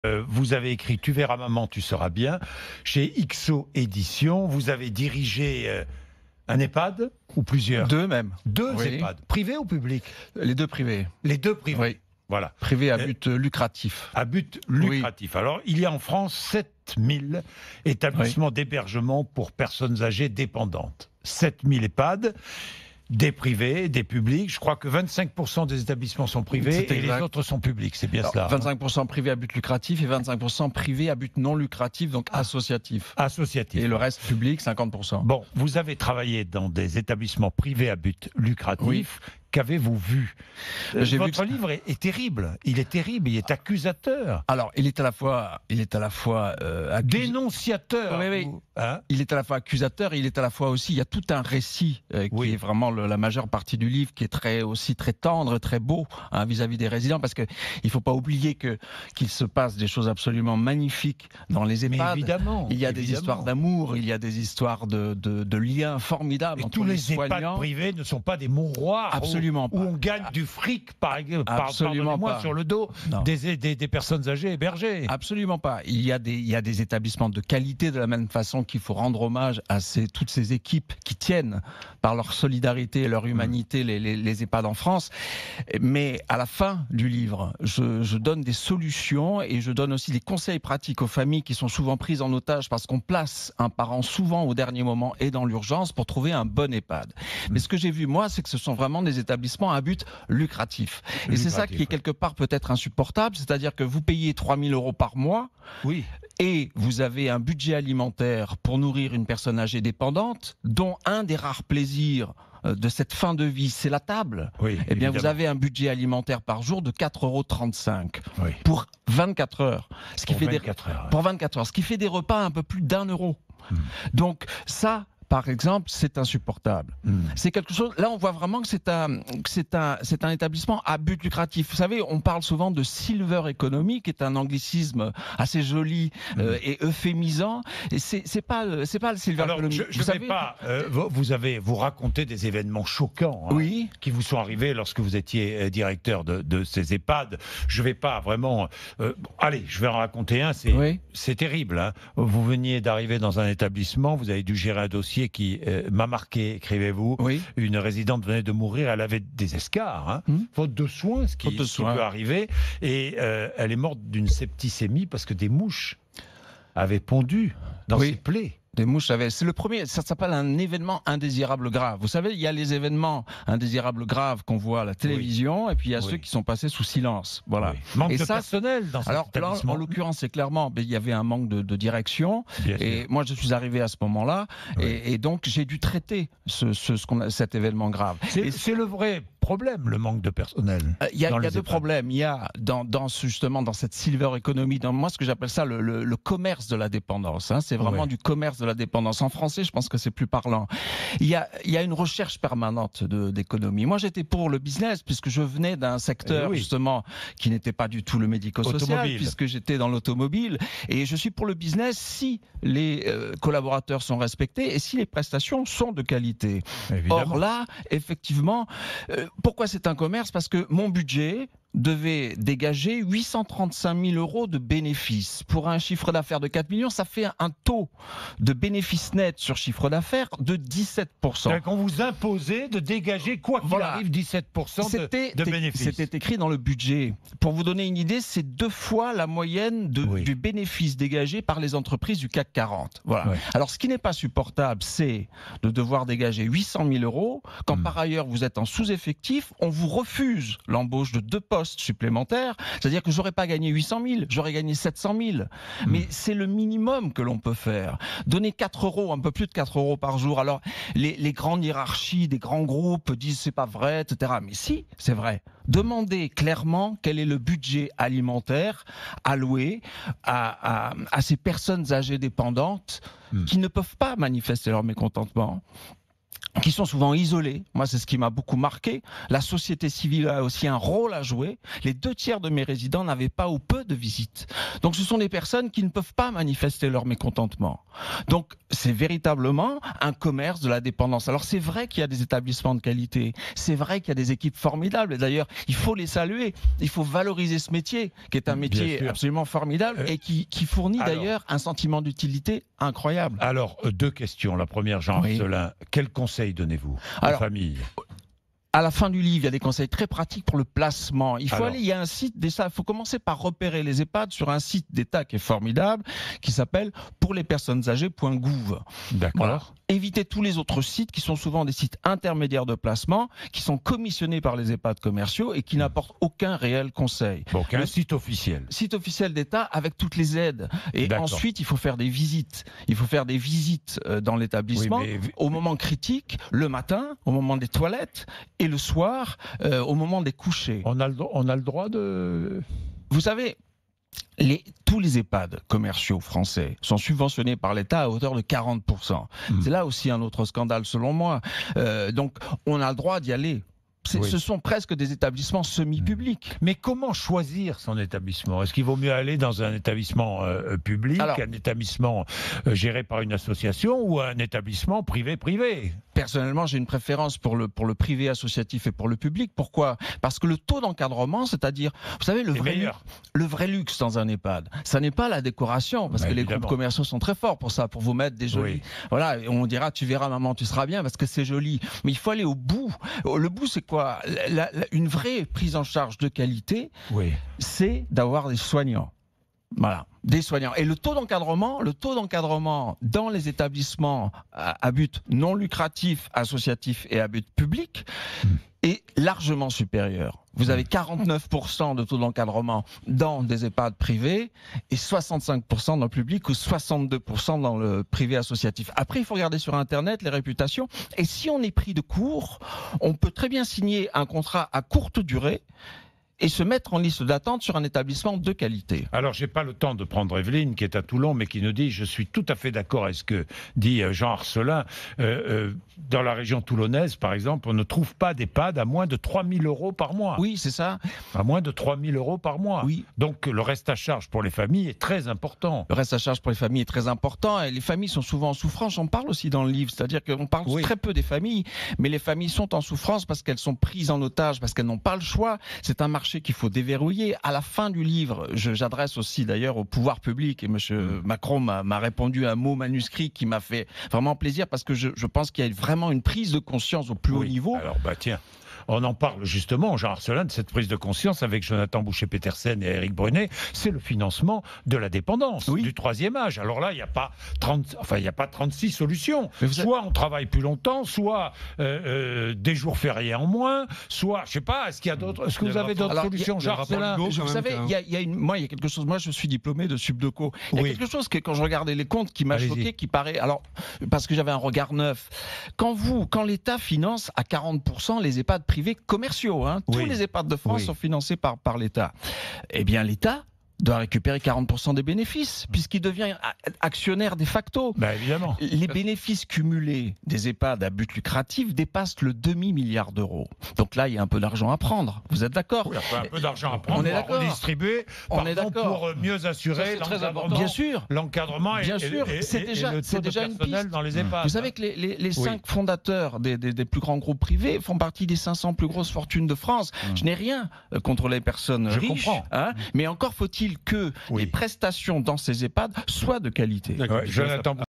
Vous avez écrit Tu verras maman, tu seras bien chez XO Éditions. Vous avez dirigé un EHPAD ou plusieurs? Deux même. Deux Oui. EHPAD, privés ou publics? Les deux privés. Les deux privés. Oui. Voilà. Privés à but lucratif. À but lucratif. Alors, il y a en France 7000 établissements d'hébergement pour personnes âgées dépendantes. 7000 EHPAD. Des privés, des publics. Je crois que 25% des établissements sont privés et les autres sont publics. C'est bien cela. 25% privés à but lucratif et 25% privés à but non lucratif, donc associatif. Associatif. Et le reste public, 50%. Bon, vous avez travaillé dans des établissements privés à but lucratif. Oui. Qu'avez-vous vu? Votre livre est terrible. Il est terrible. Il est accusateur. Alors, il est à la fois dénonciateur. Oui. Hein, il est à la fois accusateur. Et il est à la fois aussi. Il y a tout un récit qui est vraiment la majeure partie du livre, qui est aussi très tendre, très beau vis-à-vis des résidents, parce que il faut pas oublier qu'il se passe des choses absolument magnifiques dans les EHPAD. Mais évidemment. Il y a des histoires d'amour. Il y a des histoires de liens formidables. Et entre tous les EHPAD privés ne sont pas des mouroirs. Absolument. Où on gagne du fric, pardonnez-moi, sur le dos des personnes âgées hébergées. Absolument pas. Il y a des établissements de qualité, de la même façon qu'il faut rendre hommage à toutes ces équipes qui tiennent par leur solidarité et leur humanité les EHPAD en France. Mais à la fin du livre, je donne des solutions et je donne aussi des conseils pratiques aux familles qui sont souvent prises en otage parce qu'on place un parent souvent au dernier moment et dans l'urgence pour trouver un bon EHPAD. Mais ce que j'ai vu, moi, c'est que ce sont vraiment des établissements à but lucratif. Et c'est ça qui est quelque part peut-être insupportable, c'est-à-dire que vous payez 3 000 € par mois et vous avez un budget alimentaire pour nourrir une personne âgée dépendante, dont un des rares plaisirs de cette fin de vie, c'est la table. Eh bien, vous avez un budget alimentaire par jour de 4,35 € pour 24 heures. Pour 24 heures. Ce qui fait des repas à un peu plus d'1 €. Donc ça, par exemple, c'est insupportable. C'est quelque chose. Là, on voit vraiment que c'est un établissement à but lucratif. Vous savez, on parle souvent de silver economy, qui est un anglicisme assez joli et euphémisant. Et c'est pas le silver economy. Vous racontez des événements choquants qui vous sont arrivés lorsque vous étiez directeur de ces EHPAD. Je vais pas vraiment. Allez, je vais en raconter un. C'est terrible. Hein. Vous veniez d'arriver dans un établissement, vous avez dû gérer un dossier qui m'a marqué, écrivez-vous. Une résidente venait de mourir, elle avait des escarres, faute de soins, ce qui peut arriver, et elle est morte d'une septicémie parce que des mouches avaient pondu dans ses plaies. Des mouches, c'est le premier, ça s'appelle un événement indésirable grave. Vous savez, il y a les événements indésirables graves qu'on voit à la télévision, et puis il y a ceux qui sont passés sous silence. Voilà. Manque de personnel dans cet établissement. En l'occurrence, c'est clairement, il y avait un manque de direction, et moi je suis arrivé à ce moment-là, et donc j'ai dû traiter cet événement grave. C'est le vrai problème, le manque de personnel. Il y a deux problèmes. Il y a justement dans cette silver economy, dans moi ce que j'appelle ça le commerce de la dépendance. C'est vraiment du commerce de la dépendance. En français, je pense que c'est plus parlant. Il y a une recherche permanente d'économie. Moi, j'étais pour le business puisque je venais d'un secteur justement qui n'était pas du tout le médico-social, puisque j'étais dans l'automobile. Et je suis pour le business si les collaborateurs sont respectés et si les prestations sont de qualité. Évidemment. Or là, effectivement, pourquoi c'est un commerce? Parce que mon budget devait dégager 835 000 € de bénéfices. Pour un chiffre d'affaires de 4 millions, ça fait un taux de bénéfice net sur chiffre d'affaires de 17%. C'est-à-dire qu'on vous imposait de dégager, quoi qu'il arrive, 17% de bénéfices. C'était écrit dans le budget. Pour vous donner une idée, c'est 2 fois la moyenne du bénéfice dégagé par les entreprises du CAC 40. Voilà. Alors, ce qui n'est pas supportable, c'est de devoir dégager 800 000 € quand par ailleurs vous êtes en sous-effectif, on vous refuse l'embauche de 2 postes supplémentaires, c'est-à-dire que j'aurais pas gagné 800 000, j'aurais gagné 700 000. Mais c'est le minimum que l'on peut faire. Donner 4 €, un peu plus de 4 € par jour. Alors, les grandes hiérarchies des grands groupes disent c'est pas vrai, etc. Mais si, c'est vrai. Demandez clairement quel est le budget alimentaire alloué à ces personnes âgées dépendantes qui ne peuvent pas manifester leur mécontentement, qui sont souvent isolés. Moi, c'est ce qui m'a beaucoup marqué. La société civile a aussi un rôle à jouer. Les 2/3 de mes résidents n'avaient pas ou peu de visites. Donc, ce sont des personnes qui ne peuvent pas manifester leur mécontentement. Donc, c'est véritablement un commerce de la dépendance. Alors c'est vrai qu'il y a des établissements de qualité, c'est vrai qu'il y a des équipes formidables, et d'ailleurs il faut les saluer, il faut valoriser ce métier, qui est un métier absolument formidable et qui fournit d'ailleurs un sentiment d'utilité incroyable. Alors, deux questions. La première, Jean Arcelin, quel conseil donnez-vous aux familles ? À la fin du livre, il y a des conseils très pratiques pour le placement. Il faut il y a un site d'État, il faut commencer par repérer les EHPAD sur un site d'État qui est formidable, qui s'appelle pourlespersonnesâgées.gouv. D'accord. Voilà. Évitez tous les autres sites qui sont souvent des sites intermédiaires de placement, qui sont commissionnés par les EHPAD commerciaux et qui n'apportent aucun réel conseil. Donc un site officiel. Site officiel d'État avec toutes les aides. Et ensuite, il faut faire des visites. Il faut faire des visites dans l'établissement au moment critique, le matin, au moment des toilettes, et le soir, au moment des couchers. On a le droit de... Vous savez, tous les EHPAD commerciaux français sont subventionnés par l'État à hauteur de 40%. C'est là aussi un autre scandale selon moi. Donc on a le droit d'y aller. Ce sont presque des établissements semi-publics. Mais comment choisir son établissement ? Est-ce qu'il vaut mieux aller dans un établissement public, un établissement géré par une association ou un établissement privé-privé ? Personnellement, j'ai une préférence pour le privé associatif et pour le public. Pourquoi ? Parce que le taux d'encadrement, c'est-à-dire, vous savez, le vrai luxe dans un EHPAD, ça n'est pas la décoration, parce que les groupes commerciaux sont très forts pour ça, pour vous mettre des jolis... Voilà, et on dira, tu verras maman, tu seras bien, parce que c'est joli. Mais il faut aller au bout. Le bout, c'est quoi ? Une vraie prise en charge de qualité, c'est d'avoir des soignants. Voilà, des soignants. Et le taux d'encadrement dans les établissements à but non lucratif, associatif et à but public est largement supérieur. Vous avez 49% de taux d'encadrement dans des EHPAD privés et 65% dans le public ou 62% dans le privé associatif. Après, il faut regarder sur Internet les réputations. Et si on est pris de court, on peut très bien signer un contrat à courte durée et se mettre en liste d'attente sur un établissement de qualité. Alors, j'ai pas le temps de prendre Evelyne, qui est à Toulon, mais qui nous dit, je suis tout à fait d'accord avec ce que dit Jean Arcelin. Dans la région toulonnaise, par exemple, on ne trouve pas d'EHPAD à moins de 3 000 € par mois. Oui, c'est ça. À moins de 3 000 € par mois. Oui. Donc, le reste à charge pour les familles est très important. Le reste à charge pour les familles est très important. Et les familles sont souvent en souffrance. On parle aussi dans le livre. C'est-à-dire qu'on parle très peu des familles, mais les familles sont en souffrance parce qu'elles sont prises en otage, parce qu'elles n'ont pas le choix. C'est un marché qu'il faut déverrouiller. À la fin du livre, j'adresse aussi d'ailleurs au pouvoir public, et M. Macron m'a répondu un mot manuscrit qui m'a fait vraiment plaisir, parce que je pense qu'il y a vraiment une prise de conscience au plus haut niveau. Alors tiens, on en parle justement, Jean Arcelin, de cette prise de conscience avec Jonathan Boucher-Petersen et Éric Brunet. C'est le financement de la dépendance, du troisième âge. Alors là, il n'y a pas 36 solutions. Soit on travaille plus longtemps, soit des jours fériés en moins, soit, je sais pas, est-ce qu'il y a d'autres, est-ce que vous avez d'autres solutions, Jean Arcelin ? Vous savez, il y a quelque chose, moi je suis diplômé de Subdeco. Il y a quelque chose que, quand je regardais les comptes, qui m'a choqué, qui paraît, alors, parce que j'avais un regard neuf. Quand l'État finance à 40% les EHPAD privés commerciaux, tous les EHPAD de France sont financés par l'État. Eh bien, l'État doit récupérer 40% des bénéfices, puisqu'il devient actionnaire de facto. Évidemment. Les bénéfices cumulés des EHPAD à but lucratif dépassent le demi-milliard d'euros. Donc là, il y a un peu d'argent à prendre. Vous êtes d'accord ? Oui, il y a un peu d'argent à prendre, à redistribuer, pour mieux assurer l'encadrement et le taux de personnel dans les EHPAD. Vous savez que les 5 fondateurs des plus grands groupes privés font partie des 500 plus grosses fortunes de France. Je n'ai rien contre les personnes riches, mais encore faut-il que les prestations dans ces EHPAD soient de qualité. Jonathan